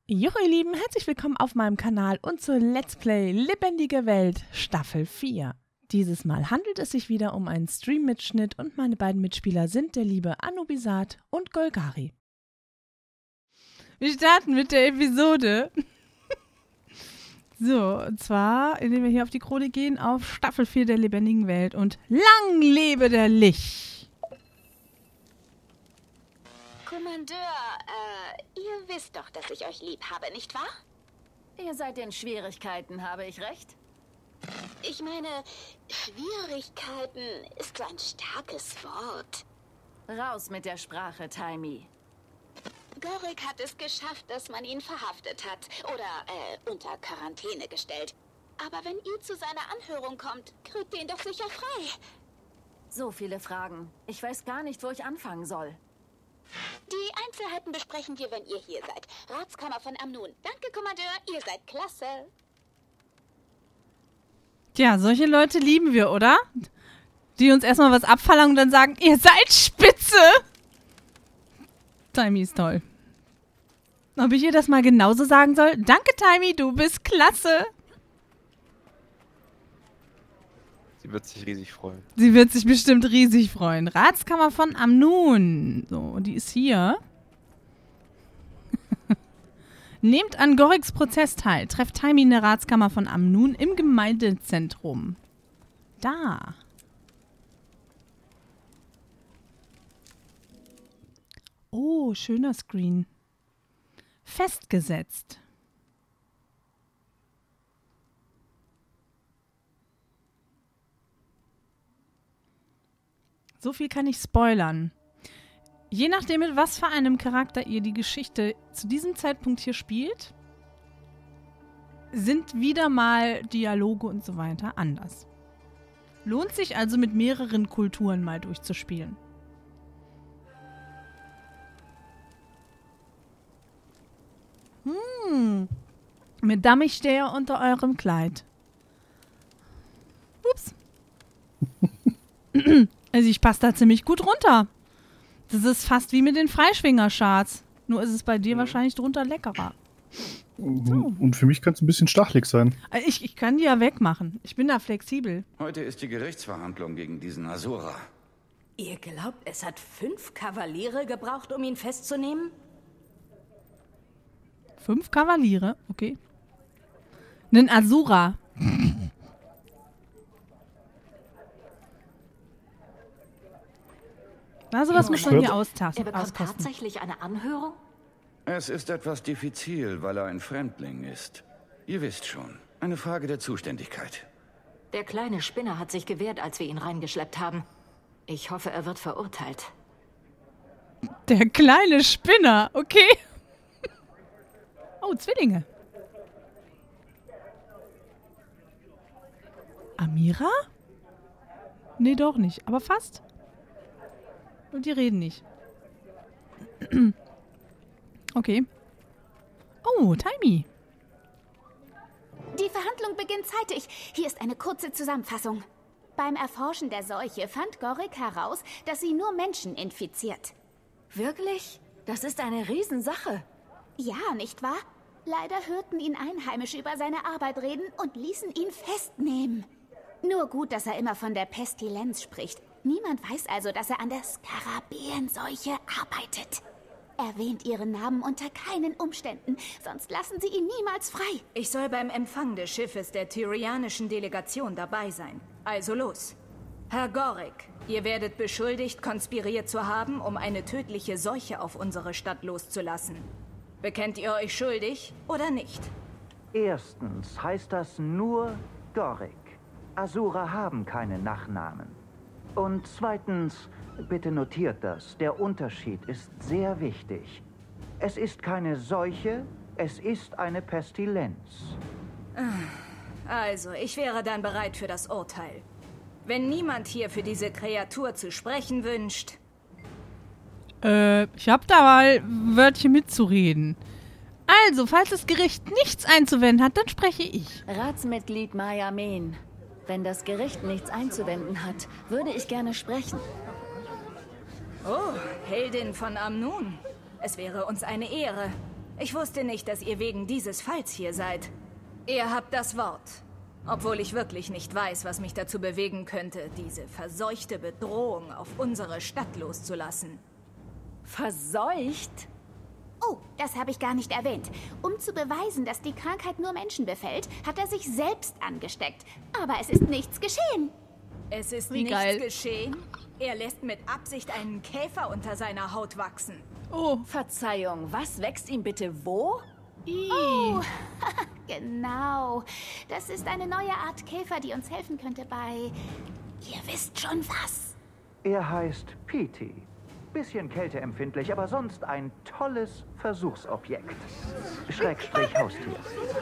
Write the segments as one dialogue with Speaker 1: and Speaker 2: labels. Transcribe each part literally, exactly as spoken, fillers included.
Speaker 1: Joho ihr Lieben, herzlich willkommen auf meinem Kanal und zur Let's Play Lebendige Welt Staffel vier. Dieses Mal handelt es sich wieder um einen Stream-Mitschnitt und meine beiden Mitspieler sind der liebe Anubisat und Golgari. Wir starten mit der Episode. So, und zwar, indem wir hier auf die Chronik gehen, auf Staffel vier der Lebendigen Welt und lang lebe der Lich!
Speaker 2: Kommandeur, äh, ihr wisst doch, dass ich euch lieb habe, nicht wahr?
Speaker 3: Ihr seid in Schwierigkeiten, habe ich recht?
Speaker 2: Ich meine, Schwierigkeiten ist so ein starkes Wort.
Speaker 3: Raus mit der Sprache, Taimi.
Speaker 2: Gorik hat es geschafft, dass man ihn verhaftet hat oder, äh, unter Quarantäne gestellt. Aber wenn ihr zu seiner Anhörung kommt, kriegt ihr ihn doch sicher frei.
Speaker 3: So viele Fragen. Ich weiß gar nicht, wo ich anfangen soll.
Speaker 2: Die Einzelheiten besprechen wir, wenn ihr hier seid. Ratskammer von Amnun. Danke, Kommandeur, ihr seid klasse.
Speaker 1: Tja, solche Leute lieben wir, oder? Die uns erstmal was abverlangen und dann sagen, ihr seid spitze! Taimi ist toll. Ob ich ihr das mal genauso sagen soll? Danke, Taimi, du bist klasse!
Speaker 4: Sie wird sich riesig freuen.
Speaker 1: Sie wird sich bestimmt riesig freuen. Ratskammer von Amnun. So, die ist hier. Nehmt an Goriks Prozess teil. Trefft Taimi in der Ratskammer von Amnun im Gemeindezentrum. Da. Oh, schöner Screen. Festgesetzt. So viel kann ich spoilern. Je nachdem, mit was für einem Charakter ihr die Geschichte zu diesem Zeitpunkt hier spielt, sind wieder mal Dialoge und so weiter anders. Lohnt sich also, mit mehreren Kulturen mal durchzuspielen. Hm. Mit Dammig stehe unter eurem Kleid. Ups. Also ich passe da ziemlich gut runter. Das ist fast wie mit den Freischwinger-Charts. Nur ist es bei dir mhm. wahrscheinlich drunter leckerer.
Speaker 5: So. Und für mich kann es ein bisschen stachelig sein.
Speaker 1: Ich, ich kann die ja wegmachen. Ich bin da flexibel.
Speaker 6: Heute ist die Gerichtsverhandlung gegen diesen Asura.
Speaker 7: Ihr glaubt, es hat fünf Kavaliere gebraucht, um ihn festzunehmen?
Speaker 1: Fünf Kavaliere? Okay. Nen Asura. Na, sowas muss man hier austasten.
Speaker 7: Er bekommt tatsächlich eine Anhörung?
Speaker 6: Es ist etwas diffizil, weil er ein Fremdling ist. Ihr wisst schon, eine Frage der Zuständigkeit.
Speaker 7: Der kleine Spinner hat sich gewehrt, als wir ihn reingeschleppt haben. Ich hoffe, er wird verurteilt.
Speaker 1: Der kleine Spinner, okay. Oh, Zwillinge. Amira? Nee, doch nicht, aber fast. Und die reden nicht. Okay. Oh, Taimi.
Speaker 2: Die Verhandlung beginnt zeitig. Hier ist eine kurze Zusammenfassung. Beim Erforschen der Seuche fand Gorik heraus, dass sie nur Menschen infiziert.
Speaker 3: Wirklich? Das ist eine Riesensache.
Speaker 2: Ja, nicht wahr? Leider hörten ihn Einheimische über seine Arbeit reden und ließen ihn festnehmen. Nur gut, dass er immer von der Pestilenz spricht. Niemand weiß also, dass er an der Skarabäenseuche arbeitet. Erwähnt ihren Namen unter keinen Umständen, sonst lassen sie ihn niemals frei.
Speaker 7: Ich soll beim Empfang des Schiffes der tyrianischen Delegation dabei sein. Also los. Herr Gorik, ihr werdet beschuldigt, konspiriert zu haben, um eine tödliche Seuche auf unsere Stadt loszulassen. Bekennt ihr euch schuldig oder nicht?
Speaker 8: Erstens heißt das nur Gorik. Asura haben keine Nachnamen. Und zweitens, bitte notiert das, der Unterschied ist sehr wichtig. Es ist keine Seuche, es ist eine Pestilenz.
Speaker 7: Also, ich wäre dann bereit für das Urteil. Wenn niemand hier für diese Kreatur zu sprechen wünscht...
Speaker 1: Äh, ich hab da mal Wörtchen mitzureden. Also, falls das Gericht nichts einzuwenden hat, dann spreche ich.
Speaker 3: Ratsmitglied Maya Men. Wenn das Gericht nichts einzuwenden hat, würde ich gerne sprechen.
Speaker 7: Oh, Heldin von Amnun. Es wäre uns eine Ehre. Ich wusste nicht, dass ihr wegen dieses Falls hier seid. Ihr habt das Wort. Obwohl ich wirklich nicht weiß, was mich dazu bewegen könnte, diese verseuchte Bedrohung auf unsere Stadt loszulassen.
Speaker 3: Verseucht?
Speaker 2: Oh, das habe ich gar nicht erwähnt. Um zu beweisen, dass die Krankheit nur Menschen befällt, hat er sich selbst angesteckt. Aber es ist nichts geschehen.
Speaker 7: Es ist
Speaker 1: Wie
Speaker 7: nichts
Speaker 1: geil.
Speaker 7: geschehen. Er lässt mit Absicht einen Käfer unter seiner Haut wachsen.
Speaker 1: Oh.
Speaker 3: Verzeihung, was wächst ihm bitte wo?
Speaker 2: Oh, genau. Das ist eine neue Art Käfer, die uns helfen könnte bei... Ihr wisst schon was.
Speaker 8: Er heißt Petey. Bisschen kälteempfindlich, aber sonst ein tolles Versuchsobjekt. Schrägstrich Haustier.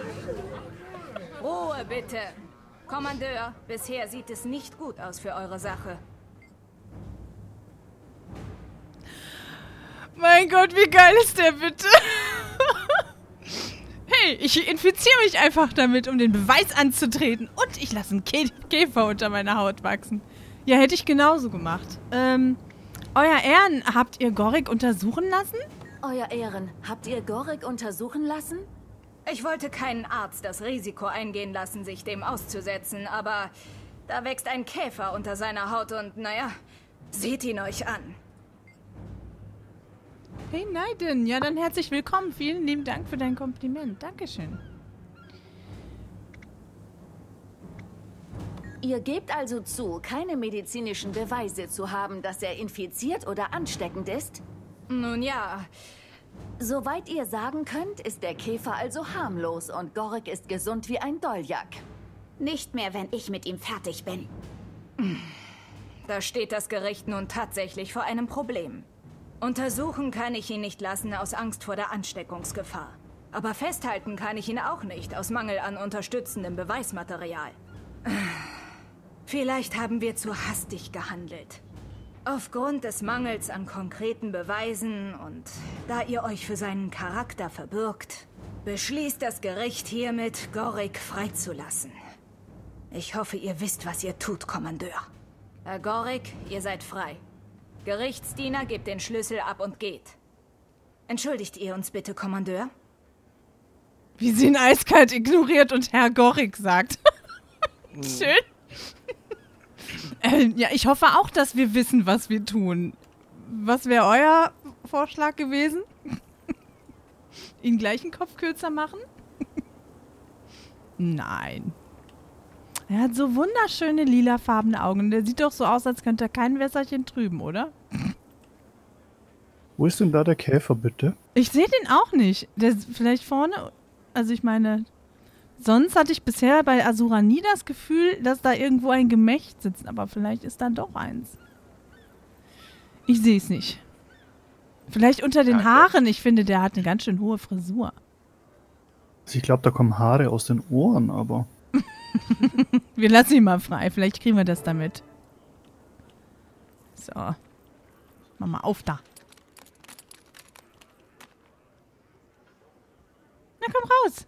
Speaker 7: Ruhe bitte. Kommandeur, bisher sieht es nicht gut aus für eure Sache.
Speaker 1: Mein Gott, wie geil ist der bitte? Hey, ich infiziere mich einfach damit, um den Beweis anzutreten. Und ich lasse einen Kä Käfer unter meiner Haut wachsen. Ja, hätte ich genauso gemacht. Ähm, Euer Ehren, habt ihr Gorik untersuchen lassen?
Speaker 3: Euer Ehren, habt ihr Gorik untersuchen lassen?
Speaker 7: Ich wollte keinen Arzt das Risiko eingehen lassen, sich dem auszusetzen, aber da wächst ein Käfer unter seiner Haut und, naja, seht ihn euch an.
Speaker 1: Hey Naiden, ja dann herzlich willkommen. Vielen lieben Dank für dein Kompliment. Dankeschön.
Speaker 3: Ihr gebt also zu, keine medizinischen Beweise zu haben, dass er infiziert oder ansteckend ist?
Speaker 7: Nun ja,
Speaker 3: Soweit ihr sagen könnt, ist der Käfer also harmlos und Gorik ist gesund wie ein Doljak.
Speaker 2: Nicht mehr, wenn ich mit ihm fertig bin.
Speaker 7: da steht das Gericht nun tatsächlich vor einem Problem. Untersuchen kann ich ihn nicht lassen aus Angst vor der Ansteckungsgefahr. Aber festhalten kann ich ihn auch nicht, aus Mangel an unterstützendem Beweismaterial. Vielleicht haben wir zu hastig gehandelt. Aufgrund des Mangels an konkreten Beweisen und da ihr euch für seinen Charakter verbürgt, beschließt das Gericht hiermit, Gorik freizulassen. Ich hoffe, ihr wisst, was ihr tut, Kommandeur. Herr Gorik, ihr seid frei. Gerichtsdiener, gebt den Schlüssel ab und geht. Entschuldigt ihr uns bitte, Kommandeur?
Speaker 1: Wie sie ihn eiskalt ignoriert und Herr Gorik sagt. Schön. äh, ja, ich hoffe auch, dass wir wissen, was wir tun. Was wäre euer Vorschlag gewesen? Ihn gleich einen Kopf kürzer machen? Nein. Er hat so wunderschöne lilafarbene Augen. Der sieht doch so aus, als könnte er kein Wässerchen trüben, oder?
Speaker 5: Wo ist denn da der Käfer, bitte?
Speaker 1: Ich sehe den auch nicht. Der ist vielleicht vorne. Also ich meine, sonst hatte ich bisher bei Azura nie das Gefühl, dass da irgendwo ein Gemächt sitzt. Aber vielleicht ist da doch eins. Ich sehe es nicht. Vielleicht unter den Haaren. Ich finde, der hat eine ganz schön hohe Frisur.
Speaker 5: Also ich glaube, da kommen Haare aus den Ohren, aber...
Speaker 1: Wir lassen ihn mal frei. Vielleicht kriegen wir das damit. So. Mach mal auf da. Na komm raus.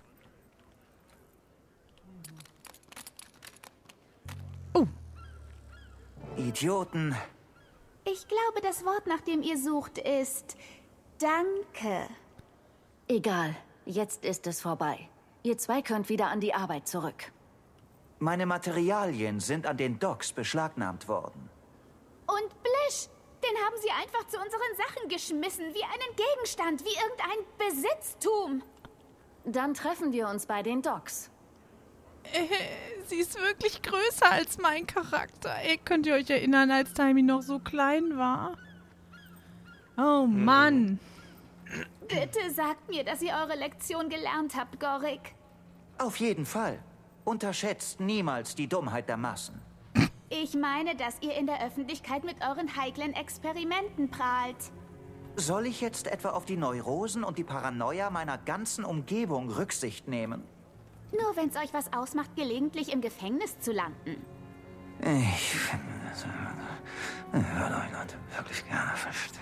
Speaker 1: Oh.
Speaker 8: Idioten.
Speaker 2: Ich glaube, das Wort, nach dem ihr sucht, ist Danke.
Speaker 3: Egal, jetzt ist es vorbei. Ihr zwei könnt wieder an die Arbeit zurück.
Speaker 8: Meine Materialien sind an den Docks beschlagnahmt worden.
Speaker 2: Und Blish, den haben sie einfach zu unseren Sachen geschmissen, wie einen Gegenstand, wie irgendein Besitztum.
Speaker 3: Dann treffen wir uns bei den Docks.
Speaker 1: Äh, sie ist wirklich größer als mein Charakter. Ey, könnt ihr euch erinnern, als Taimi noch so klein war? Oh Mann.
Speaker 2: Bitte sagt mir, dass ihr eure Lektion gelernt habt, Gorik.
Speaker 8: Auf jeden Fall. Unterschätzt niemals die Dummheit der Massen.
Speaker 2: Ich meine, dass ihr in der Öffentlichkeit mit euren heiklen Experimenten prahlt.
Speaker 8: Soll ich jetzt etwa auf die Neurosen und die Paranoia meiner ganzen Umgebung Rücksicht nehmen?
Speaker 2: Nur wenn es euch was ausmacht, gelegentlich im Gefängnis zu landen.
Speaker 8: Ich finde das... Ich würde euch Leute wirklich gerne verstehen.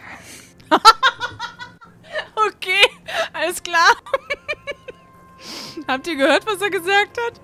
Speaker 1: Okay, alles klar. Habt ihr gehört, was er gesagt hat?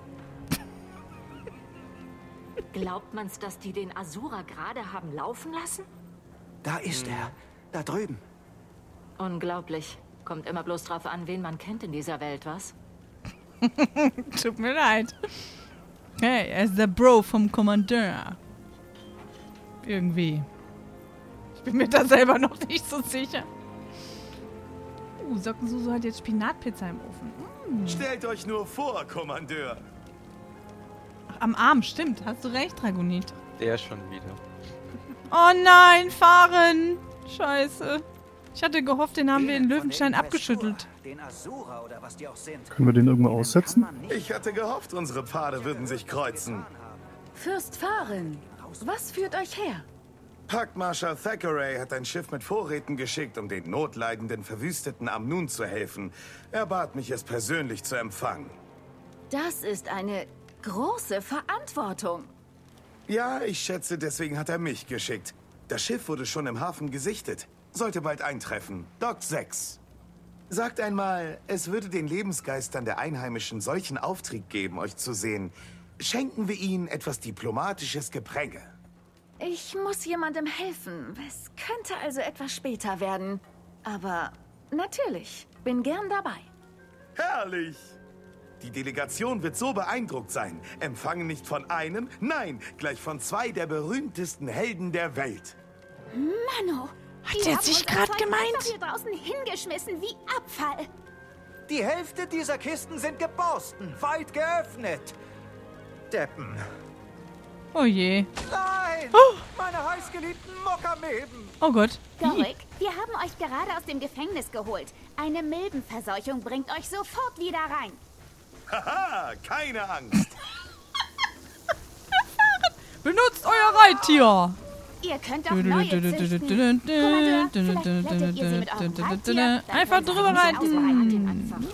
Speaker 9: Glaubt man's, dass die den Azura gerade haben laufen lassen?
Speaker 8: Da ist er. Da drüben.
Speaker 9: Unglaublich. Kommt immer bloß drauf an, wen man kennt in dieser Welt, was?
Speaker 1: Tut mir leid. Hey, er ist der Bro vom Kommandeur. Irgendwie. Ich bin mir da selber noch nicht so sicher. Uh, Sockensuso hat jetzt Spinatpizza im Ofen. Mm.
Speaker 10: Stellt euch nur vor, Kommandeur.
Speaker 1: Ach, am Arm, stimmt. Hast du recht, Dragonit.
Speaker 4: Der schon wieder.
Speaker 1: Oh nein, fahren! Scheiße. Ich hatte gehofft, den haben wir in Löwenstein abgeschüttelt.
Speaker 8: Den Asura oder was die auch sind.
Speaker 5: Können wir den irgendwo aussetzen?
Speaker 10: Ich hatte gehofft, unsere Pfade würden sich kreuzen.
Speaker 3: Fürst Fahren, was führt euch her?
Speaker 10: Paktmarschall Thackeray hat ein Schiff mit Vorräten geschickt, um den notleidenden, verwüsteten Amnun zu helfen. Er bat mich, es persönlich zu empfangen.
Speaker 3: Das ist eine große Verantwortung.
Speaker 10: Ja, ich schätze, deswegen hat er mich geschickt. Das Schiff wurde schon im Hafen gesichtet. Sollte bald eintreffen. Dock sechs. Sagt einmal, es würde den Lebensgeistern der Einheimischen solchen Auftrieb geben, euch zu sehen. Schenken wir ihnen etwas diplomatisches Gepränge.
Speaker 3: Ich muss jemandem helfen. Es könnte also etwas später werden. Aber natürlich, bin gern dabei.
Speaker 10: Herrlich! Die Delegation wird so beeindruckt sein. Empfangen nicht von einem, nein, gleich von zwei der berühmtesten Helden der Welt.
Speaker 2: Mano!
Speaker 1: Hat er sich gerade gemeint?
Speaker 2: Hier draußen hingeschmissen wie Abfall.
Speaker 8: Die Hälfte dieser Kisten sind geborsten, weit geöffnet. Deppen.
Speaker 1: Oh je.
Speaker 8: Nein!
Speaker 1: Oh.
Speaker 8: Meine heißgeliebten Mokkameben!
Speaker 1: Oh Gott.
Speaker 2: Gorik, wir haben euch gerade aus dem Gefängnis geholt. Eine Milbenverseuchung bringt euch sofort wieder rein.
Speaker 10: Haha, keine Angst.
Speaker 1: Benutzt euer Reittier.
Speaker 2: Ihr könnt auch neue züchten. Kommandeur, vielleicht rettet ihr sie mit eurem Reittier, dann
Speaker 1: einfach
Speaker 2: wollen sie
Speaker 1: drüber
Speaker 2: ein bisschen
Speaker 1: reiten.
Speaker 2: ausreiten.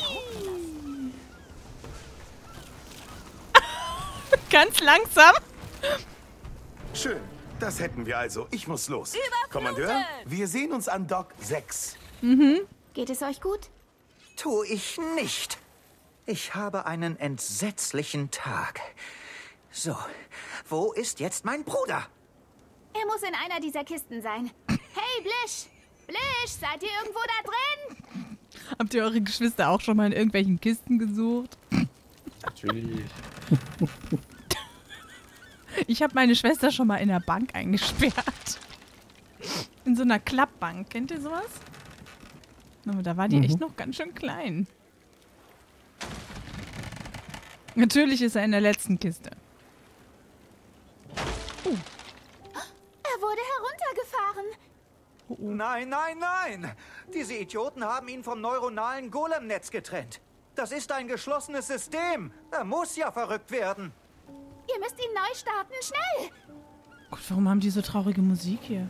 Speaker 1: Ganz langsam.
Speaker 10: Schön, das hätten wir also. Ich muss los. Kommandeur, wir sehen uns an Dock sechs.
Speaker 1: Mhm.
Speaker 2: Geht es euch gut?
Speaker 8: Tu ich nicht. Ich habe einen entsetzlichen Tag. So, wo ist jetzt mein Bruder?
Speaker 2: Er muss in einer dieser Kisten sein. Hey, Blisch! Blisch, seid ihr irgendwo da drin?
Speaker 1: Habt ihr eure Geschwister auch schon mal in irgendwelchen Kisten gesucht?
Speaker 4: Natürlich.
Speaker 1: Ich habe meine Schwester schon mal in der Bank eingesperrt. In so einer Klappbank. Kennt ihr sowas? Aber da war die
Speaker 5: Mhm.
Speaker 1: echt noch ganz schön klein. Natürlich ist er in der letzten Kiste.
Speaker 2: Uh. Er wurde heruntergefahren.
Speaker 8: Nein, nein, nein! Diese Idioten haben ihn vom neuronalen Golem-Netz getrennt. Das ist ein geschlossenes System. Er muss ja verrückt werden.
Speaker 2: Ihr müsst ihn neu starten, schnell!
Speaker 1: Gott, warum haben die so traurige Musik hier?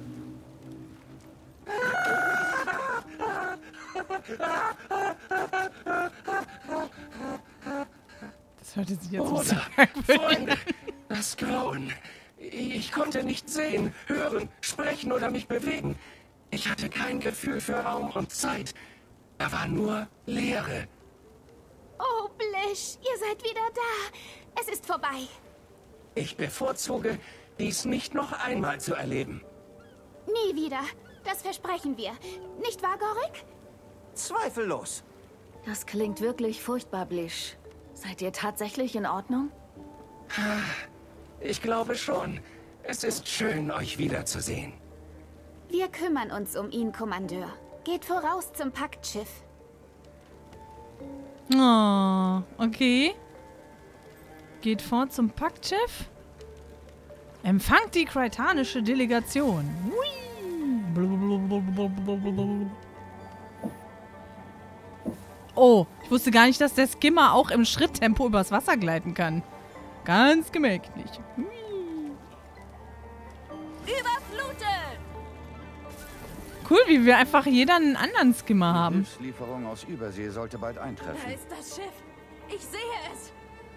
Speaker 1: Das hörte sich jetzt
Speaker 11: Oder,
Speaker 1: so merkwürdig
Speaker 11: Freunde,
Speaker 1: an.
Speaker 11: das Grauen. Ich konnte nicht sehen, hören, sprechen oder mich bewegen. Ich hatte kein Gefühl für Raum und Zeit. Da war nur Leere.
Speaker 2: Oh, Blisch, ihr seid wieder da. Es ist vorbei.
Speaker 11: Ich bevorzuge, dies nicht noch einmal zu erleben.
Speaker 2: Nie wieder. Das versprechen wir. Nicht wahr, Gorik?
Speaker 8: Zweifellos.
Speaker 3: Das klingt wirklich furchtbar, Blisch. Seid ihr tatsächlich in Ordnung?
Speaker 11: Ich glaube schon. Es ist schön, euch wiederzusehen.
Speaker 2: Wir kümmern uns um ihn, Kommandeur. Geht voraus zum Paktschiff.
Speaker 1: Oh, okay. Geht vor zum Paktschiff. Empfangt die kreitanische Delegation. Oh, ich wusste gar nicht, dass der Skimmer auch im Schritttempo übers Wasser gleiten kann. Ganz gemächlich.
Speaker 3: Überflutet!
Speaker 1: Cool, wie wir einfach jeder einen anderen Skimmer haben.
Speaker 6: Hilfslieferung aus Übersee sollte bald eintreffen.
Speaker 3: Da ist das Schiff. Ich sehe es.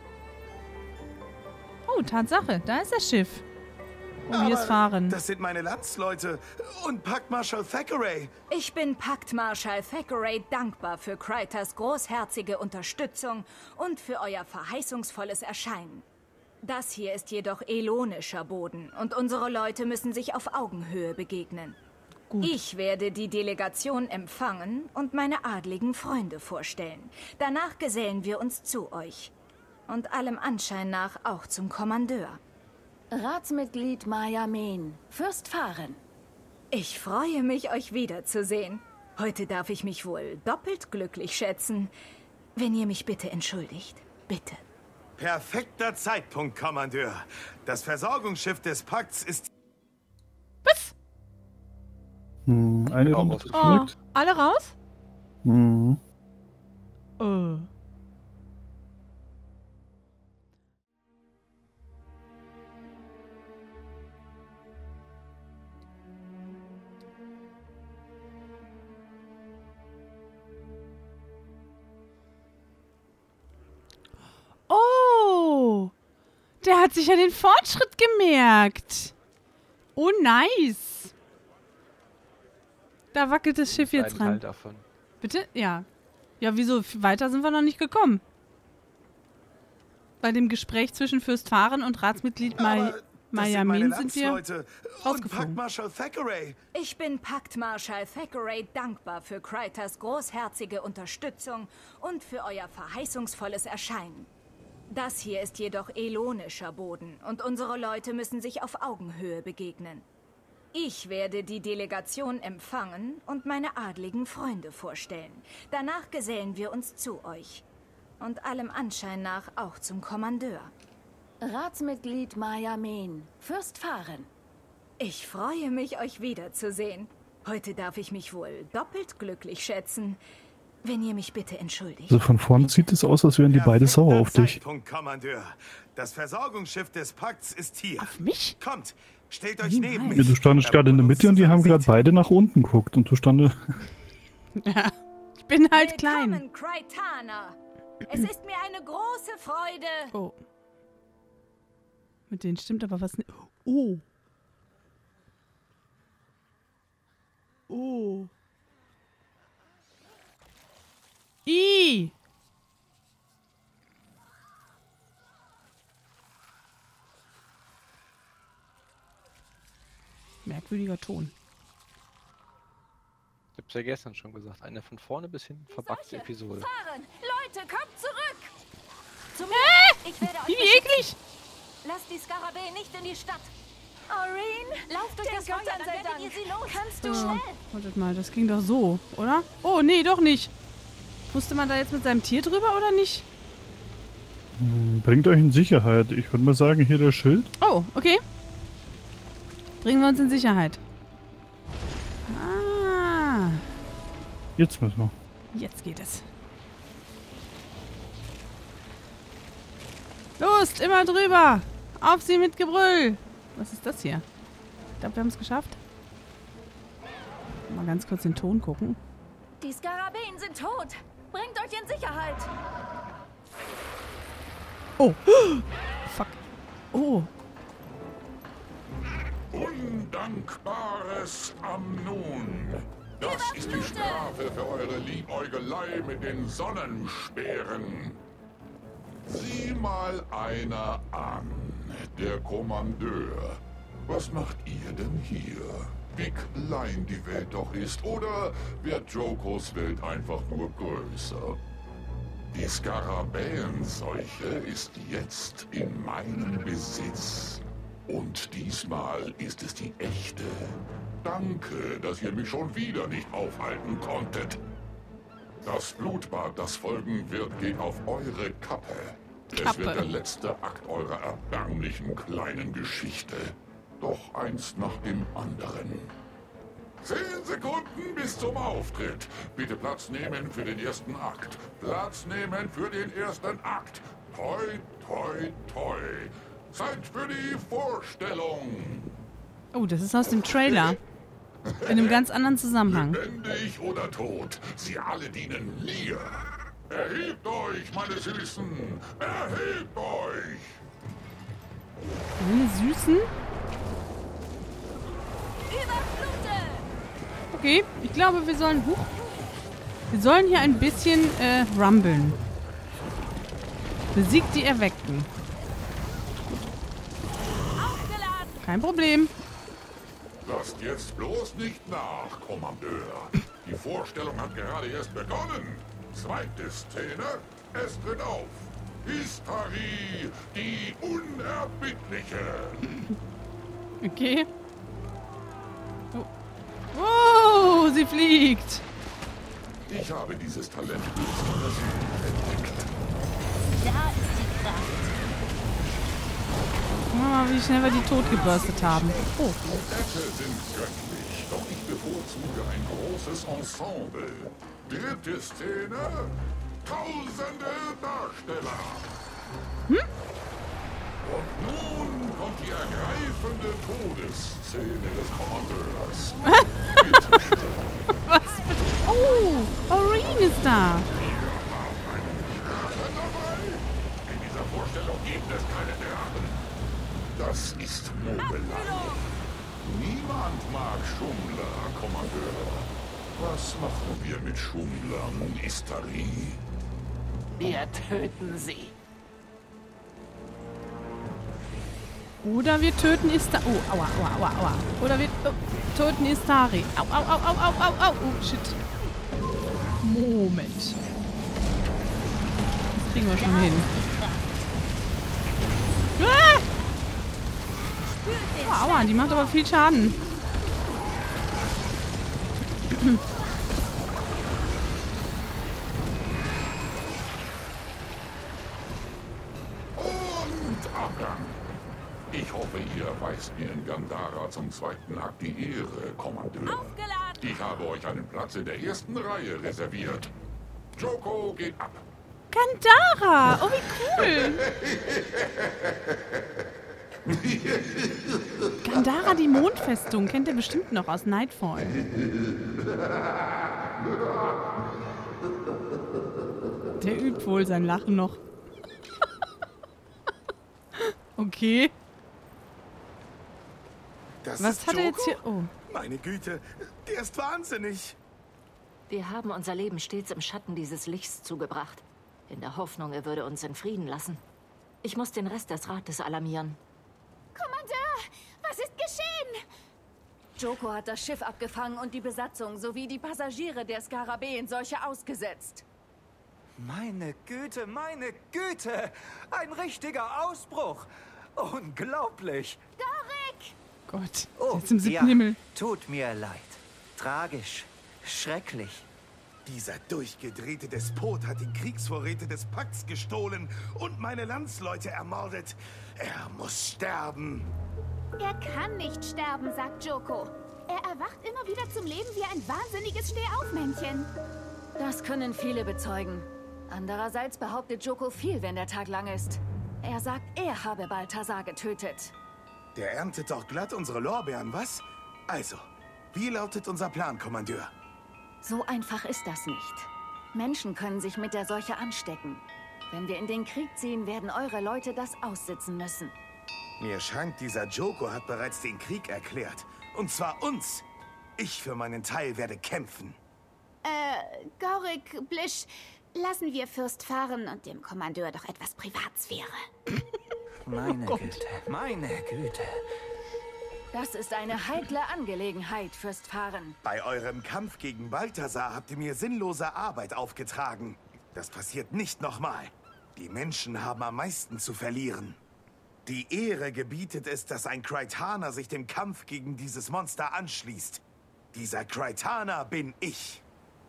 Speaker 1: Oh, Tatsache, da ist das Schiff. Und wir es fahren.
Speaker 10: Das sind meine Landsleute und Paktmarschall Thackeray.
Speaker 7: Ich bin Paktmarschall Thackeray dankbar für Krytas großherzige Unterstützung und für euer verheißungsvolles Erscheinen. Das hier ist jedoch elonischer Boden und unsere Leute müssen sich auf Augenhöhe begegnen.
Speaker 1: Gut.
Speaker 7: Ich werde die Delegation empfangen und meine adligen Freunde vorstellen. Danach gesellen wir uns zu euch. Und allem Anschein nach auch zum Kommandeur.
Speaker 3: Ratsmitglied Maya Men, Fürst Fahren.
Speaker 7: Ich freue mich, euch wiederzusehen. Heute darf ich mich wohl doppelt glücklich schätzen. Wenn ihr mich bitte entschuldigt. Bitte.
Speaker 10: Perfekter Zeitpunkt, Kommandeur. Das Versorgungsschiff des Pakts ist...
Speaker 1: Was?
Speaker 5: Hm, eine Runde
Speaker 1: Oh,
Speaker 5: geknickt.
Speaker 1: alle raus?
Speaker 5: Hm.
Speaker 1: Oh. Oh, der hat sich ja den Fortschritt gemerkt. Oh, nice. Da wackelt das Schiff jetzt
Speaker 4: Ein
Speaker 1: ran.
Speaker 4: Teil davon.
Speaker 1: Bitte? Ja. Ja, wieso? Weiter sind wir noch nicht gekommen. Bei dem Gespräch zwischen Fürst Fahren und Ratsmitglied Mai Maya Men sind wir rausgeflogen.
Speaker 10: Paktmarschall Thackeray.
Speaker 7: Ich bin Paktmarschall Thackeray dankbar für Krytas großherzige Unterstützung und für euer verheißungsvolles Erscheinen. Das hier ist jedoch elonischer Boden und unsere Leute müssen sich auf Augenhöhe begegnen. Ich werde die Delegation empfangen und meine adligen Freunde vorstellen. Danach gesellen wir uns zu euch. Und allem Anschein nach auch zum Kommandeur.
Speaker 3: Ratsmitglied Maya Men, Fürst Fahren.
Speaker 7: Ich freue mich, euch wiederzusehen. Heute darf ich mich wohl doppelt glücklich schätzen. Wenn ihr mich bitte entschuldigt.
Speaker 5: Also von vorne sieht es aus, als wären die beide sauer auf dich.
Speaker 10: Zeitpunkt, Kommandeur. Das Versorgungsschiff des Pakts ist hier.
Speaker 1: Auf mich?
Speaker 10: Kommt, stellt euch neben mich.
Speaker 5: Ja, du standest gerade in der Mitte und die haben gerade beide nach unten geguckt und du standest...
Speaker 1: Ja, ich bin halt klein.
Speaker 7: Willkommen, Krytana. Es ist mir eine große Freude.
Speaker 1: Oh. Mit denen stimmt aber was nicht. Oh. Oh. I. Merkwürdiger Ton.
Speaker 4: Ich hab's ja gestern schon gesagt. Eine von vorne bis hinten verbackte Episode.
Speaker 3: Fahren! Leute, kommt zurück! Zu mir!
Speaker 1: Äh,
Speaker 3: Ich werde euch
Speaker 1: wie
Speaker 3: beschützen.
Speaker 1: eklig!
Speaker 3: Lasst die Skarabäe nicht in die Stadt!
Speaker 7: Aureen,
Speaker 3: Lauft durch
Speaker 7: den
Speaker 3: das Feuer,
Speaker 7: Gott
Speaker 3: dann
Speaker 7: sei
Speaker 3: werdet
Speaker 7: Dank.
Speaker 3: ihr sie los! Kannst
Speaker 1: So,
Speaker 3: du schnell!
Speaker 1: wartet mal, das ging doch so, oder? Oh, nee, doch nicht. Musste man da jetzt mit seinem Tier drüber oder nicht?
Speaker 5: Hm, bringt euch in Sicherheit. Ich würde mal sagen, hier das Schild.
Speaker 1: Oh, okay. Bringen wir uns in Sicherheit. Ah,
Speaker 5: Jetzt müssen wir.
Speaker 1: jetzt geht es. Los, immer drüber. Auf sie mit Gebrüll. Was ist das hier? Ich glaube, wir haben es geschafft. Mal ganz kurz den Ton gucken.
Speaker 3: Die Skarabäen sind tot! Bringt euch in Sicherheit!
Speaker 1: Oh. Fuck. Oh.
Speaker 12: Undankbares Amnon. Das ist die Strafe für eure Liebäugelei mit den Sonnenspeeren. Sieh mal einer an, der Kommandeur. Was macht ihr denn hier? Wie klein die Welt doch ist, oder wird Jokos Welt einfach nur größer? Die Skarabäenseuche ist jetzt in meinem Besitz. Und diesmal ist es die echte. Danke, dass ihr mich schon wieder nicht aufhalten konntet. Das Blutbad, das folgen wird, geht auf eure Kappe. Es
Speaker 1: Kappe.
Speaker 12: wird der letzte Akt eurer erbärmlichen kleinen Geschichte. Doch eins nach dem anderen. Zehn Sekunden bis zum Auftritt. Bitte Platz nehmen für den ersten Akt. Platz nehmen für den ersten Akt. Toi, toi, toi. Zeit für die Vorstellung.
Speaker 1: Oh, das ist aus dem Trailer. In einem ganz anderen Zusammenhang.
Speaker 12: Lebendig oder tot, sie alle dienen mir. Erhebt euch, meine Süßen. Erhebt euch.
Speaker 1: Meine Süßen? Okay, ich glaube, wir sollen... Huch, wir sollen hier ein bisschen äh, rumbeln. Besiegt die Erweckten. Kein Problem.
Speaker 12: Lasst jetzt bloß nicht nach, Kommandeur. Die Vorstellung hat gerade erst begonnen. Zweite Szene, es tritt auf. Hystari, die Unerbittliche.
Speaker 1: Okay. Oh. Oh, sie fliegt.
Speaker 12: Ich habe dieses Talent entdeckt.
Speaker 9: Da ist die Kraft.
Speaker 1: Guck mal, wie schnell wir die totgebürstet haben. Oh.
Speaker 12: Städte sind göttlich, doch ich bevorzuge ein großes Ensemble. Dritte Szene, tausende Darsteller.
Speaker 1: Hm?
Speaker 12: Und nun kommt die ergreifende Todesszene des Kommandeurs.
Speaker 1: Was? Oh, Aureen ist da.
Speaker 12: In dieser Vorstellung gibt es keine Drachen. Das ist Mogelei. Niemand mag Schummler, Kommandeur. Was machen wir mit Schummlern, Hystari?
Speaker 11: Wir töten sie.
Speaker 1: Oder wir töten Istari. Oh, aua, aua, aua, aua. Oder wir oh, töten Istari. Au, au, au, au, au, au, au. Oh, shit. Moment. Das kriegen wir schon hin. Ah! Oh, aua, die macht aber viel Schaden.
Speaker 12: Und Abgang. Ich hoffe, ihr erweist mir in Gandhara zum zweiten Akt die Ehre, Kommandeur. Ich habe euch einen Platz in der ersten Reihe reserviert. Joko geht ab.
Speaker 1: Gandhara! Oh, wie cool! Gandhara, die Mondfestung, kennt ihr bestimmt noch aus Nightfall. Der übt wohl sein Lachen noch. Okay.
Speaker 10: Das
Speaker 1: Was
Speaker 10: ist
Speaker 1: hat er
Speaker 10: Joko?
Speaker 1: jetzt hier? Oh.
Speaker 10: Meine Güte, der ist wahnsinnig.
Speaker 9: Wir haben unser Leben stets im Schatten dieses Lichts zugebracht. In der Hoffnung, er würde uns in Frieden lassen. Ich muss den Rest des Rates alarmieren.
Speaker 2: Kommandeur, was ist geschehen?
Speaker 7: Joko hat das Schiff abgefangen und die Besatzung sowie die Passagiere der Skarabäen-Seuche ausgesetzt.
Speaker 8: Meine Güte, meine Güte! Ein richtiger Ausbruch! Unglaublich!
Speaker 2: Gorik!
Speaker 1: Gott,
Speaker 8: Oh,
Speaker 1: jetzt im siebten
Speaker 8: ja,
Speaker 1: Himmel.
Speaker 8: tut mir leid. Tragisch. Schrecklich.
Speaker 10: Dieser durchgedrehte Despot hat die Kriegsvorräte des Pakts gestohlen und meine Landsleute ermordet. Er muss sterben.
Speaker 2: Er kann nicht sterben, sagt Joko. Er erwacht immer wieder zum Leben wie ein wahnsinniges Stehaufmännchen.
Speaker 7: Das können viele bezeugen. Andererseits behauptet Joko viel, wenn der Tag lang ist. Er sagt, er habe Balthasar getötet.
Speaker 10: Der erntet doch glatt unsere Lorbeeren, was? Also, wie lautet unser Plan, Kommandeur?
Speaker 7: So einfach ist das nicht. Menschen können sich mit der Seuche anstecken. Wenn wir in den Krieg ziehen, werden eure Leute das aussitzen müssen.
Speaker 10: Mir scheint, dieser Joko hat bereits den Krieg erklärt. Und zwar uns. Ich für meinen Teil werde kämpfen.
Speaker 2: Äh, Gorik, Blisch, lassen wir Fürst fahren und dem Kommandeur doch etwas Privatsphäre.
Speaker 8: Meine
Speaker 1: Oh
Speaker 8: Güte, meine Güte.
Speaker 7: Das ist eine heikle Angelegenheit, Fürst Fahren.
Speaker 10: Bei eurem Kampf gegen Balthasar habt ihr mir sinnlose Arbeit aufgetragen. Das passiert nicht nochmal. Die Menschen haben am meisten zu verlieren. Die Ehre gebietet es, dass ein Krytaner sich dem Kampf gegen dieses Monster anschließt. Dieser Krytaner bin ich.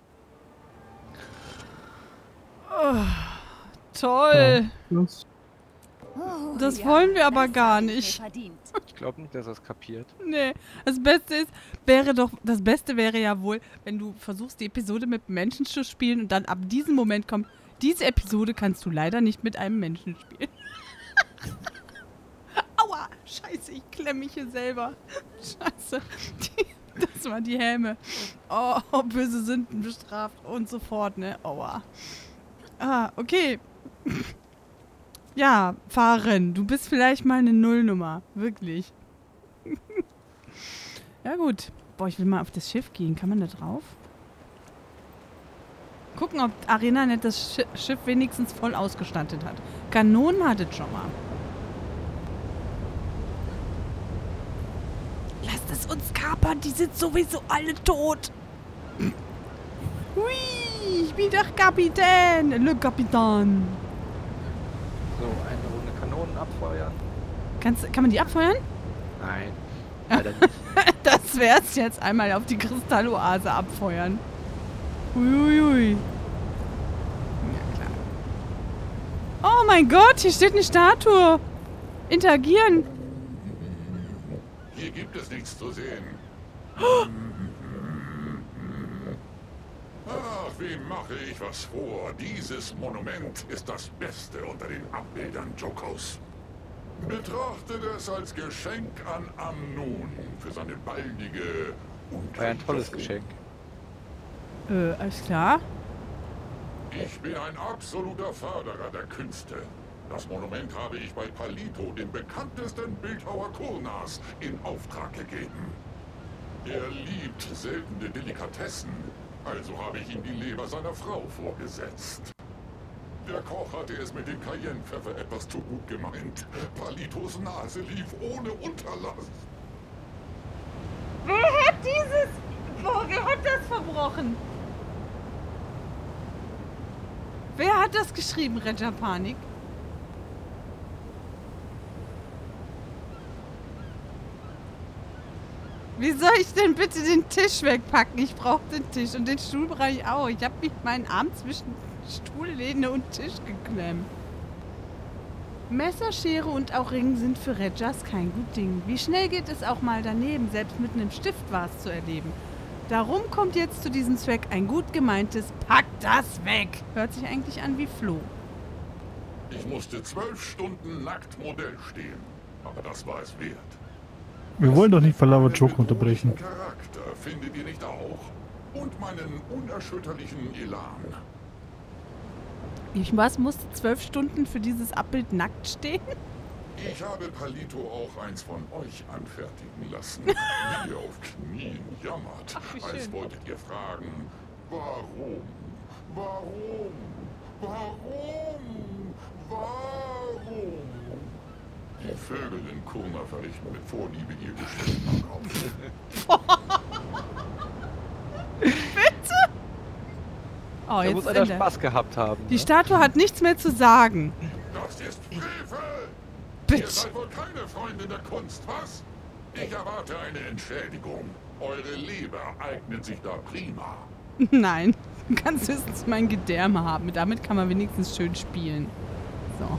Speaker 1: Oh, toll.
Speaker 5: Ja, das
Speaker 7: Oh,
Speaker 1: Das
Speaker 7: ja,
Speaker 1: wollen wir aber
Speaker 7: das
Speaker 1: gar
Speaker 7: hab ich mir
Speaker 1: nicht.
Speaker 7: verdient.
Speaker 4: Ich glaube nicht, dass er es kapiert.
Speaker 1: Nee, das Beste ist, wäre doch, das Beste wäre ja wohl, wenn du versuchst, die Episode mit Menschen zu spielen und dann ab diesem Moment kommt, diese Episode kannst du leider nicht mit einem Menschen spielen. Aua, scheiße, ich klemme mich hier selber. Scheiße, die, das war die Häme. Oh, böse Sünden bestraft und so fort, ne? Aua. Ah, okay. Ja, Fahren, du bist vielleicht mal eine Nullnummer. Wirklich. Ja gut. Boah, ich will mal auf das Schiff gehen. Kann man da drauf? Gucken, ob ArenaNet das Sch Schiff wenigstens voll ausgestattet hat. Kanonen hat es schon mal. Lasst es uns kapern. Die sind sowieso alle tot. Hui, ich bin der Kapitän. Le Kapitän.
Speaker 4: So, eine Runde Kanonen abfeuern.
Speaker 1: Kannst, kann man die abfeuern?
Speaker 4: Nein, leider nicht.
Speaker 1: Das wär's jetzt. Einmal auf die Kristalloase abfeuern. Uiuiui. Ja, klar. Oh mein Gott, hier steht eine Statue. Interagieren.
Speaker 12: Hier gibt es nichts zu sehen.
Speaker 1: Oh.
Speaker 12: Ach, wem mache ich was vor? Dieses Monument ist das Beste unter den Abbildern Jokos. Betrachtet es als Geschenk an Amnon für seine baldige und
Speaker 4: War ja ein tolles Geschenk.
Speaker 1: Äh, alles klar.
Speaker 12: Ich bin ein absoluter Förderer der Künste. Das Monument habe ich bei Palito, dem bekanntesten Bildhauer Kurnas, in Auftrag gegeben. Er liebt seltene Delikatessen, also habe ich ihm die Leber seiner Frau vorgesetzt. Der Koch hatte es mit dem Cayennepfeffer etwas zu gut gemeint. Palitos Nase lief ohne Unterlass.
Speaker 1: Wer hat dieses... Oh, wer hat das verbrochen? Wer hat das geschrieben, Regia Panik? Wie soll ich denn bitte den Tisch wegpacken? Ich brauche den Tisch und den Stuhl brauche ich auch. Ich habe mich meinen Arm zwischen Stuhllehne und Tisch geklemmt. Messer, Schere und auch Ring sind für Regias kein gut Ding. Wie schnell geht es auch mal daneben, selbst mit einem Stift was zu erleben. Darum kommt jetzt zu diesem Zweck ein gut gemeintes Pack das weg. Hört sich eigentlich an wie Flo.
Speaker 12: Ich musste zwölf Stunden nackt Modell stehen, aber das war es wert.
Speaker 5: Wir wollen doch nicht Palaver Joke unterbrechen.
Speaker 12: Charakter findet ihr nicht auch? Und meinen unerschütterlichen Elan.
Speaker 1: Ich was, musste zwölf Stunden für dieses Abbild nackt stehen?
Speaker 12: Ich habe Palito auch eins von euch anfertigen lassen, wie ihr auf Knien jammert,
Speaker 1: Ach,
Speaker 12: als wolltet ihr fragen, warum, warum, warum, warum? Die Vögel in Kurna verrichten mit Vorliebe ihr Geschäft am Kopf.
Speaker 1: Bitte? Oh,
Speaker 4: Da
Speaker 1: jetzt
Speaker 4: muss einer
Speaker 1: ist er.
Speaker 4: Spaß gehabt haben.
Speaker 1: Die
Speaker 4: Ne?
Speaker 1: Statue hat nichts mehr zu sagen.
Speaker 12: Das ist Frevel!
Speaker 1: Bitte.
Speaker 12: Ihr seid wohl keine Freundin der Kunst, was? Ich erwarte eine Entschädigung. Eure Leber eignet sich da prima.
Speaker 1: Nein, du kannst höchstens mein Gedärme haben. Damit kann man wenigstens schön spielen. So.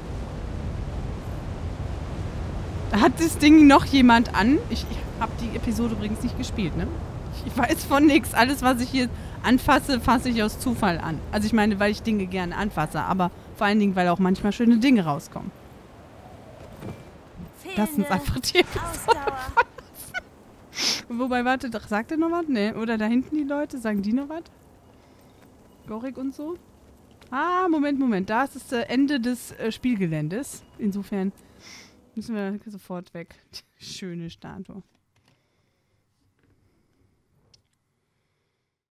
Speaker 1: Hat das Ding noch jemand an? Ich, ich habe die Episode übrigens nicht gespielt, ne? Ich, ich weiß von nichts. Alles, was ich hier anfasse, fasse ich aus Zufall an. Also ich meine, weil ich Dinge gerne anfasse, aber vor allen Dingen, weil auch manchmal schöne Dinge rauskommen. Das sind einfach die Episode. Wobei, warte, doch, sagt er noch was? Nee, oder da hinten die Leute, sagen die noch was? Gorik und so? Ah, Moment, Moment. Da ist das äh, Ende des äh, Spielgeländes. Insofern müssen wir sofort weg. Schöne Statue.